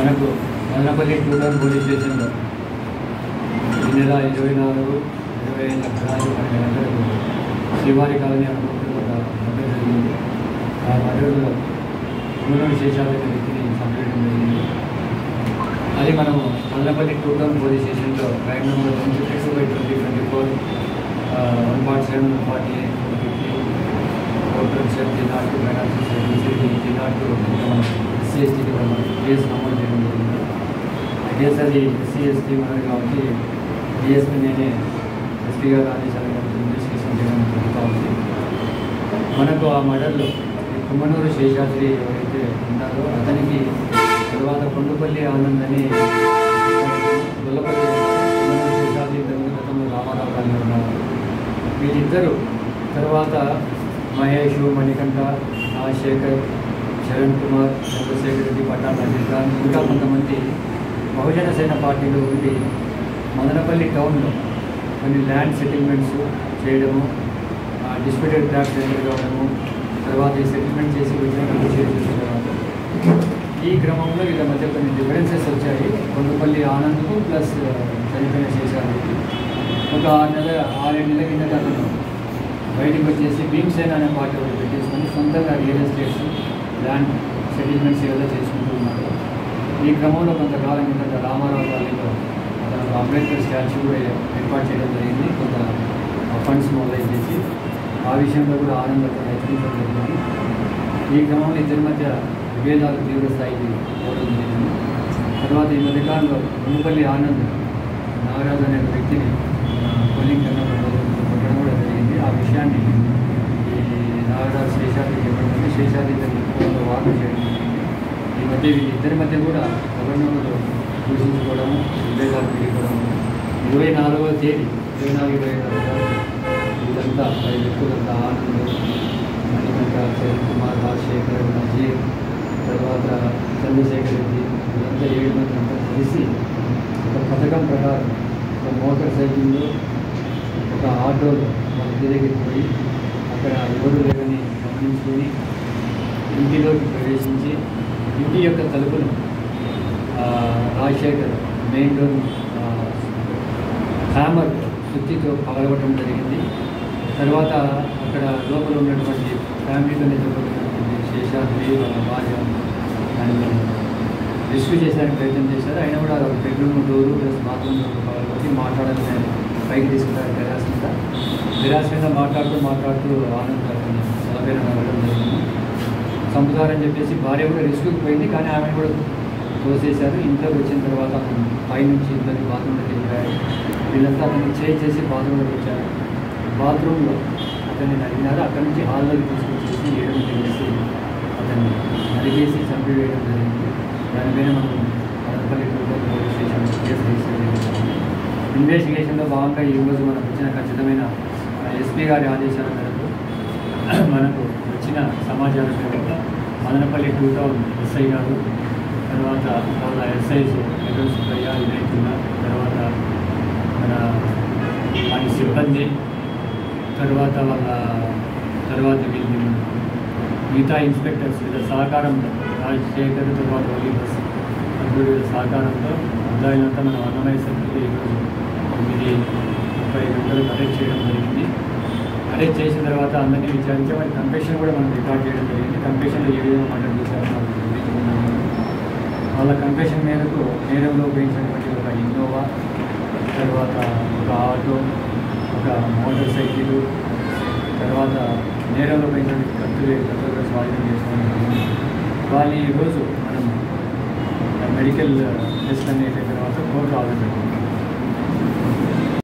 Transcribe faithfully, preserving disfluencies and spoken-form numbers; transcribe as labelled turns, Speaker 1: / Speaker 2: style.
Speaker 1: మనకు Madanapalle two town police స్టేషన్లో ఈ నెల ఇరవై నాలుగు ఇరవై ఐదు లక్షలు పన్నెండు గంటలకు శ్రీవారి కాలనీ అనుకుంటున్న ఒక మర్డర్ జరిగింది. ఆ మర్డర్లో మూడు విశేషాలు వ్యక్తిని చంపేయడం జరిగింది. అది మనము మదనపల్లి టూటౌన్ పోలీస్ స్టేషన్లో crime number one fifty two by twenty twenty four one forty seven one forty eight one fifty ఓటర్ three not two five not six three not two SC ఎస్టీకి మనం కేసు నమోదు చేయడం జరిగింది. ఆ కేసు అది SC ST ఉన్నది కాబట్టి డిఎస్పీ నేనే ఎస్పీ గారు ఆదేశాలు ఇన్వెస్టిగేషన్ చేయడం జరుగుతూ ఉంది. మనకు ఆ మర్డర్లో కుమ్మనూరు శేషాద్రి ఎవరైతే ఉన్నారో అతనికి తర్వాత కొండపల్లి ఆనంద్ అని గొల్లపల్లి కుమ్మనూరు శేషాద్రి గతంలో రామారావు గారు ఉన్నారు. వీరిద్దరు తర్వాత మహేష్, మణికంఠ, రాజశేఖర్, చరణ్ కుమార్, చంద్రశేఖర్ రెడ్డి, పట్టాభి అజిత్ ఖాన్ ఇంకా కొంతమంది బహుజన సేన పార్టీలో ఉండి మదనపల్లి టౌన్లో కొన్ని ల్యాండ్ సెటిల్మెంట్స్ చేయడము, డిస్ప్యూటెడ్ ట్యాక్స్ సెటిల్ కావడము, తర్వాత ఈ సెటిల్మెంట్ చేసి విజయనగరం చేసిన తర్వాత ఈ క్రమంలో వీళ్ళ మధ్య కొన్ని డిఫరెన్సెస్ వచ్చాయి. కొండపల్లి ఆనంద్కు ప్లస్ చనిపోయిన శేషాద్రికి ఒక ఆరు నెల ఆరేడు నెలల కింద అతను బయటకు వచ్చేసి భీమసేన అనే పార్టీ ఒకటి పెట్టేసుకొని సొంతంగా రియల్ ఎస్టేట్స్ ల్యాండ్ సెటిల్మెంట్స్ ఏదో చేసుకుంటూ ఉన్నారు. ఈ క్రమంలో కొంతకాలం కింద రామారావు గారిలో అతను అంబేద్కర్ స్టాచ్యూ కూడా ఏర్పాటు చేయడం జరిగింది. కొంత ఫండ్స్ మొదలై చేసి ఆ విషయంలో కూడా ఆనందంతో హెచ్చరించడం జరిగింది. ఈ క్రమంలో ఇద్దరి మధ్య విభేదాలు తీవ్ర స్థాయికి పోవడం జరిగింది. తర్వాత ఈ మధ్యకాలంలో కొండపల్లి ఆనంద్ నాగరాజు అనే వ్యక్తిని పోలింగ్ కన్నా కొట్టడం కూడా జరిగింది. ఆ విషయాన్ని ఈ నాగరాజు శేషాద్రికి చెప్పడం, శేషాద్రి ఇద్దరు వార్త చేయడం జరిగింది. ఈ మధ్య వీళ్ళిద్దరి మధ్య కూడా గవర్నర్లో సూచించుకోవడము, విభేదాలు పెరిగిపోవడము. ఇరవై నాలుగవ తేదీ ఇరవై నాలుగు ఇరవై నాలుగు వీళ్ళంతా పది వ్యక్తులంతా ఆనంద్, మణికంఠ, చరణ్ కుమార్, రాజశేఖర్, నజీర్, తర్వాత చంద్రశేఖర్ రెడ్డి వీళ్ళంతా ఏడు మంది అంతా కలిసి ఒక పథకం ప్రకారం ఒక మోటార్ సైకిల్లో ఒక ఆటోలో వాళ్ళ ఇంటి దగ్గరికి పోయి అక్కడ ఎవరు లేదని గమనించుకొని ఇంటిలోకి ప్రవేశించి ఇంటి యొక్క తలుపును రాజశేఖర్ మెయిన్ డోర్ హ్యామర్ సుత్తితో పగలగొట్టడం జరిగింది. తర్వాత అక్కడ లోపల ఉన్నటువంటి ఫ్యామిలీతో నిద్రపోతున్నటువంటి శేషాద్రి వాళ్ళ భార్య దాన్ని రెస్క్యూ చేసేందుకు ప్రయత్నం చేశారు. అయినా కూడా bedroom door plus bathroom door పగలగొట్టి మాట్లాడాలని పైకి తీసుకున్నారు. టెరాస్ మీద టెరాస్ మీద మాట్లాడుతూ మాట్లాడుతూ ఆనంద్ గారిని తలపైన వెళ్ళడం జరిగింది. చంపుతారని చెప్పేసి భార్య కూడా రెస్క్యూకి పోయింది, కానీ ఆమె కూడా తోసేశారు. ఇంట్లోకి వచ్చిన తర్వాత అతను పైనుంచి ఇంట్లోకి బాత్రూంలోకి వెళ్ళారు. వీళ్ళంతా అతన్ని చేంజ్ చేసి బాత్రూంలోకి వచ్చారు. బాత్రూంలో అతన్ని నరిగినారు. అక్కడి నుంచి హాల్లోకి తీసుకొచ్చేసి ఏడు చేసి అతన్ని నరిగేసి చంపివేయడం జరిగింది. దానిపైన మనం Madanapalle two town police station case register చేయాలి. ఇన్వెస్టిగేషన్లో భాగంగా ఈరోజు మనకు వచ్చిన ఖచ్చితమైన ఎస్పీ గారి ఆదేశాల మేరకు మనకు వచ్చిన సమాచారం మేరకు మదనపల్లి టూటౌన్ ఎస్ఐ గారు, తర్వాత వాళ్ళ ఎస్ఐస్ ఎదురు సుబ్బయ్య, వినయకుల్లా, తర్వాత మన వారి సిబ్బంది, తర్వాత వాళ్ళ తర్వాత వీళ్ళు మిగతా ఇన్స్పెక్టర్స్ వీళ్ళ సహకారంతో రాజశేఖర్ తర్వాత ఓలీ బస్ అప్పుడు వీళ్ళ సహకారంతో అబ్బాయిలంతా మనం అన్నమయ్య సర్కిల్ ఈరోజు తొమ్మిది ముప్పై గంటలకు అరెస్ట్ చేయడం జరిగింది. అరెస్ట్ చేసిన తర్వాత అందరినీ విచారించి వారి కంపెషన్ కూడా మనం రికార్డ్ చేయడం జరిగింది. కంపెషన్లో ఏ విధంగా మర్డర్ చేశారో వాళ్ళ కంపెషన్ మేరకు నేరంలో ఉపయోగించినటువంటి ఒక ఇన్నోవా, తర్వాత ఒక ఆటో, ఒక మోటార్ సైకిల్, తర్వాత నేరంలో ఉపయోగించినటువంటి కత్తులు కత్తులు స్వాధీనం చేసుకోవడం. వాళ్ళు ఈరోజు మనం మెడికల్ టెస్ట్ అనేది తర్వాత కోర్టు ఆర్డర్ పెట్టాం.